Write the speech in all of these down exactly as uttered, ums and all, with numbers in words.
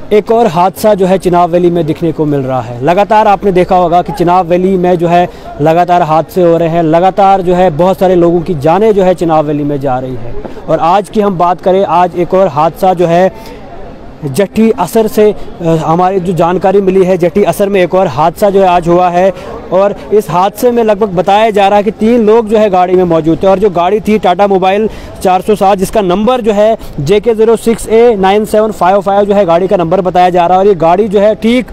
एक और हादसा जो है चिनाब वैली में दिखने को मिल रहा है। लगातार आपने देखा होगा कि चिनाब वैली में जो है लगातार हादसे हो रहे हैं, लगातार जो है बहुत सारे लोगों की जानें जो है चिनाब वैली में जा रही है। और आज की हम बात करें, आज एक और हादसा जो है जट्टी असर से हमारी जो जानकारी मिली है, जट्टी असर में एक और हादसा जो है आज हुआ है। और इस हादसे में लगभग बताया जा रहा है कि तीन लोग जो है गाड़ी में मौजूद थे और जो गाड़ी थी टाटा मोबाइल चार सौ सात, जिसका नंबर जो है J K zero six A nine seven five five जो है गाड़ी का नंबर बताया जा रहा है। और ये गाड़ी जो है ठीक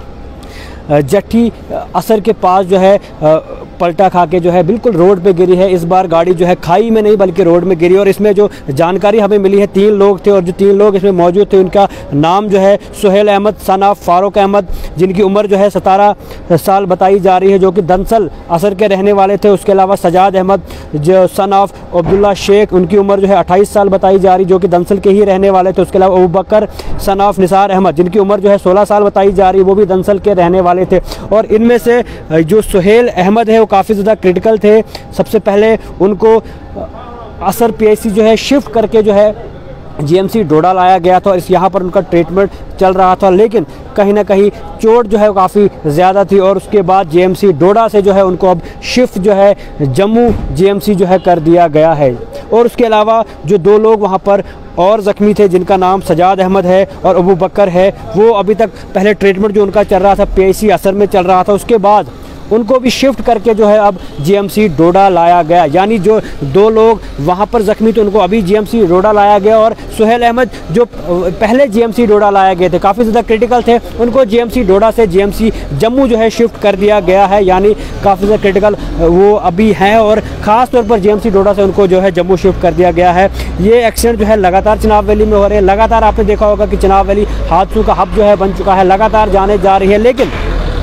जट्टी असर के पास जो है पलटा खा के जो है बिल्कुल रोड पे गिरी है। इस बार गाड़ी जो है खाई में नहीं बल्कि रोड में गिरी। और इसमें जो जानकारी हमें मिली है, तीन लोग थे और जो तीन लोग इसमें मौजूद थे उनका नाम जो है सुहेल अहमद सन ऑफ फारूक अहमद, जिनकी उम्र जो है सतारह साल बताई जा रही है, जो कि दंसल असर के रहने वाले थे। उसके अलावा सजाद अहमद जो सन ऑफ अब्दुल्ला शेख, उनकी उम्र जो है अट्ठाईस साल बताई जा रही, जो कि दंसल के ही रहने वाले थे। उसके अलावा अबू बकर सन ऑफ निसार अहमद, जिनकी उम्र जो है सोलह साल बताई जा रही, वो भी दंसल के रहने वाले थे। और इनमें से जो सुहेल अहमद है वो काफ़ी ज़्यादा क्रिटिकल थे। सबसे पहले उनको असर पीएचसी जो है शिफ्ट करके जो है जीएमसी डोडा लाया गया था और इस यहाँ पर उनका ट्रीटमेंट चल रहा था, लेकिन कहीं ना कहीं चोट जो है काफ़ी ज़्यादा थी। और उसके बाद जीएमसी डोडा से जो है उनको अब शिफ्ट जो है जम्मू जीएमसी जो है कर दिया गया है। और उसके अलावा जो दो लोग वहाँ पर और ज़ख्मी थे, जिनका नाम सजाद अहमद है और अबू बकर है, वो अभी तक पहले ट्रीटमेंट जो उनका चल रहा था पीएचसी असर में चल रहा था, उसके बाद उनको भी शिफ्ट करके जो है अब जीएमसी डोडा लाया गया। यानी जो दो लोग वहाँ पर ज़ख्मी थे उनको अभी जीएमसी डोडा लाया गया और सुहेल अहमद जो पहले जीएमसी डोडा लाया गए थे, काफ़ी ज़्यादा क्रिटिकल थे, उनको जीएमसी डोडा से जीएमसी जम्मू जो है शिफ्ट कर दिया गया है। यानी काफ़ी ज़्यादा क्रिटिकल वो अभी हैं और ख़ास तौर पर जीएमसी डोडा से उनको जो है जम्मू शिफ्ट कर दिया गया है। ये एक्सीडेंट जो है लगातार चिनाब वैली में हो रहे हैं। लगातार आपने देखा होगा कि चिनाब वैली हादसों का हब जो है बन चुका है, लगातार जाने जा रही है, लेकिन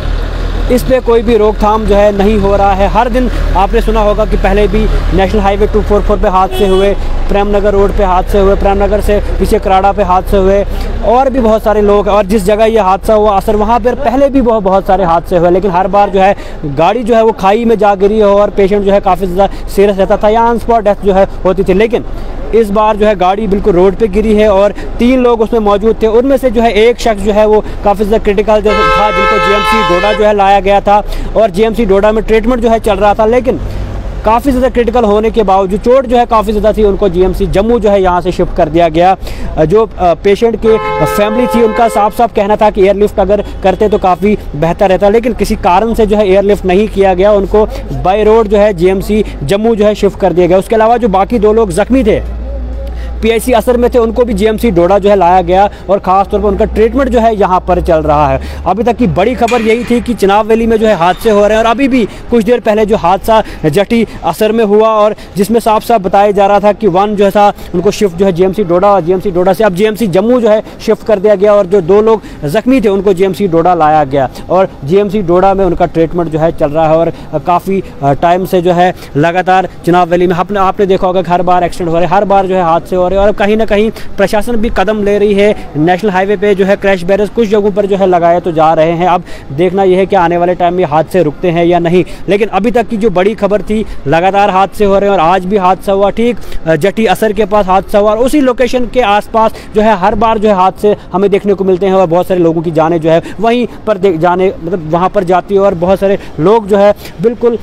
इस पे कोई भी रोकथाम जो है नहीं हो रहा है। हर दिन आपने सुना होगा कि पहले भी national highway two four four पे हादसे हुए, प्रेमनगर रोड पे हादसे हुए, प्रेमनगर से पीछे कराड़ा पे हादसे हुए, और भी बहुत सारे लोग, और जिस जगह ये हादसा हुआ असर वहाँ पर पहले भी बहुत बहुत सारे हादसे हुए, लेकिन हर बार जो है गाड़ी जो है वो खाई में जा गिरी हो और पेशेंट जो है काफ़ी ज़्यादा सीरियस रहता था या ऑन स्पॉट डेथ जो है होती थी। लेकिन इस बार जो है गाड़ी बिल्कुल रोड पे गिरी है और तीन लोग उसमें मौजूद थे। उनमें से जो है एक शख्स जो है वो काफ़ी ज़्यादा क्रिटिकल जो था, जिनको जीएमसी डोडा जो है लाया गया था और जीएमसी डोडा में ट्रीटमेंट जो है चल रहा था, लेकिन काफ़ी ज़्यादा क्रिटिकल होने के बावजूद चोट जो है काफ़ी ज़्यादा थी, उनको जीएमसी जम्मू जो है यहाँ से शिफ्ट कर दिया गया। जो पेशेंट के फैमिली थी उनका साफ साफ कहना था कि एयरलिफ्ट अगर करते तो काफ़ी बेहतर रहता, लेकिन किसी कारण से जो है एयरलिफ्ट नहीं किया गया, उनको बाय रोड जो है जीएमसी जम्मू जो है शिफ्ट कर दिया गया। उसके अलावा जो बाकी दो लोग ज़ख्मी थे पीएचसी असर में थे, उनको भी जीएमसी डोडा जो है लाया गया और ख़ास तौर पर उनका ट्रीटमेंट जो है यहाँ पर चल रहा है। अभी तक की बड़ी खबर यही थी कि चिनाब वैली में जो है हादसे हो रहे हैं और अभी भी कुछ देर पहले जो हादसा जट्टी असर में हुआ और जिसमें साफ साफ बताया जा रहा था कि वन जो था उनको शिफ्ट जो है जीएमसी डोडा और जीएमसी डोडा से अब जीएमसी जम्मू जो है शिफ्ट कर दिया गया और जो दो लोग ज़ख्मी थे उनको जीएमसी डोडा लाया गया और जीएमसी डोडा में उनका ट्रीटमेंट जो है चल रहा है। और काफ़ी टाइम से जो है लगातार चिनाब वैली में आपने आपने देखा होगा कि हर बार एक्सीडेंट हो रहे हैं, हर बार जो है हादसे हो रहे हैं और कहीं ना कहीं प्रशासन भी कदम ले रही है। नेशनल हाईवे पे जो है क्रैश बैरियर्स कुछ जगहों पर जो है लगाए तो जा रहे हैं। अब देखना यह है कि आने वाले टाइम में हादसे रुकते हैं या नहीं, लेकिन अभी तक की जो बड़ी खबर थी लगातार हादसे हो रहे हैं और आज भी हादसा हुआ, ठीक जट्टी असर के पास हादसा हुआ और उसी लोकेशन के आसपास जो है हर बार जो है हादसे हमें देखने को मिलते हैं और बहुत सारे लोगों की जानें जो है वहीं पर जाने मतलब वहाँ पर जाती है और बहुत सारे लोग जो है बिल्कुल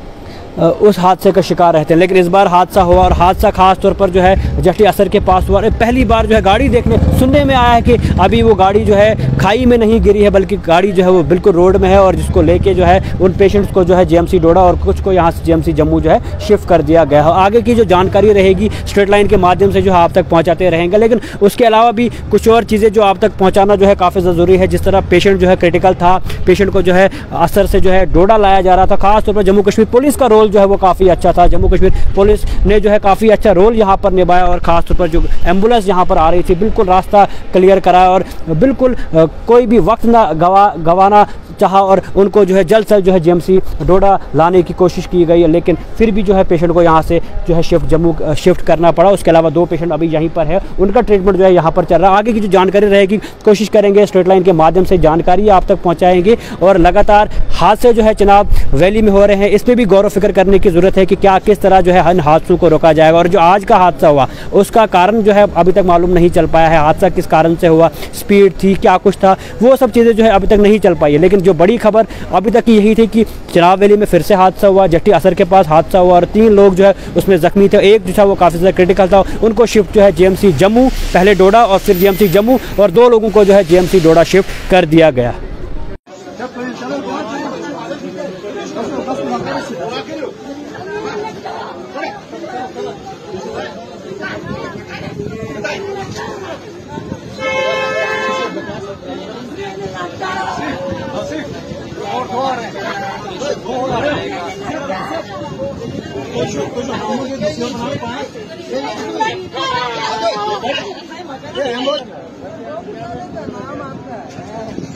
उस हादसे का शिकार रहते हैं। लेकिन इस बार हादसा हुआ और हादसा खास तौर पर जो है जट्टी असर के पास हुआ। पहली बार जो है गाड़ी देखने सुनने में आया है कि अभी वो गाड़ी जो है खाई में नहीं गिरी है, बल्कि गाड़ी जो है वो बिल्कुल रोड में है और जिसको लेके जो है उन पेशेंट्स को जो है जीएमसी डोडा और कुछ को यहाँ से जीएमसी जम्मू जो है शिफ्ट कर दिया गया है। आगे की जो जानकारी रहेगी स्ट्रेट लाइन के माध्यम से जो है आप तक पहुँचाते रहेंगे, लेकिन उसके अलावा भी कुछ और चीज़ें जो आप तक पहुँचाना जो है काफ़ी ज़रूरी है। जिस तरह पेशेंट जो है क्रिटिकल था, पेशेंट को जो है असर से जो है डोडा लाया जा रहा था, खास तौर पर जम्मू कश्मीर पुलिस का रोल जो है वो काफ़ी अच्छा था। जम्मू कश्मीर पुलिस ने जो है काफ़ी अच्छा रोल यहाँ पर निभाया और ख़ास तौर पर जो एम्बुलेंस यहाँ पर आ रही थी बिल्कुल रास्ता क्लियर कराया और बिल्कुल कोई भी वक्त ना गवा गवाना चाहा और उनको जो है जल्द से जो है जीएमसी डोडा लाने की कोशिश की गई, लेकिन फिर भी जो है पेशेंट को यहाँ से जो है शिफ्ट जम्मू शिफ्ट करना पड़ा। उसके अलावा दो पेशेंट अभी यहीं पर है, उनका ट्रीटमेंट जो है यहाँ पर चल रहा है। आगे की जो जानकारी रहेगी कोशिश करेंगे स्ट्रेट लाइन के माध्यम से जानकारी आप तक पहुँचाएंगे। और लगातार हादसे जो है चिनाब वैली में हो रहे हैं, इस पर भी गौर फिक्र करने की ज़रूरत है कि क्या किस तरह जो है इन हादसों को रोका जाएगा। और जो आज का हादसा हुआ उसका कारण जो है अभी तक मालूम नहीं चल पाया है, हादसा किस कारण से हुआ, स्पीड थी, क्या कुछ था, वो सब चीज़ें जो है अभी तक नहीं चल पाई है। लेकिन जो बड़ी खबर अभी तक यही थी कि चिनाब वैली में फिर से हादसा हुआ, जट्टी असर के पास हादसा हुआ और तीन लोग जो है उसमें जख्मी थे। एक जो था वो काफ़ी ज़्यादा क्रिटिकल था, उनको शिफ्ट जो है जीएमसी जम्मू, पहले डोडा और फिर जीएमसी जम्मू, और दो लोगों को जो है जीएमसी डोडा शिफ्ट कर दिया गया। नाम आपका है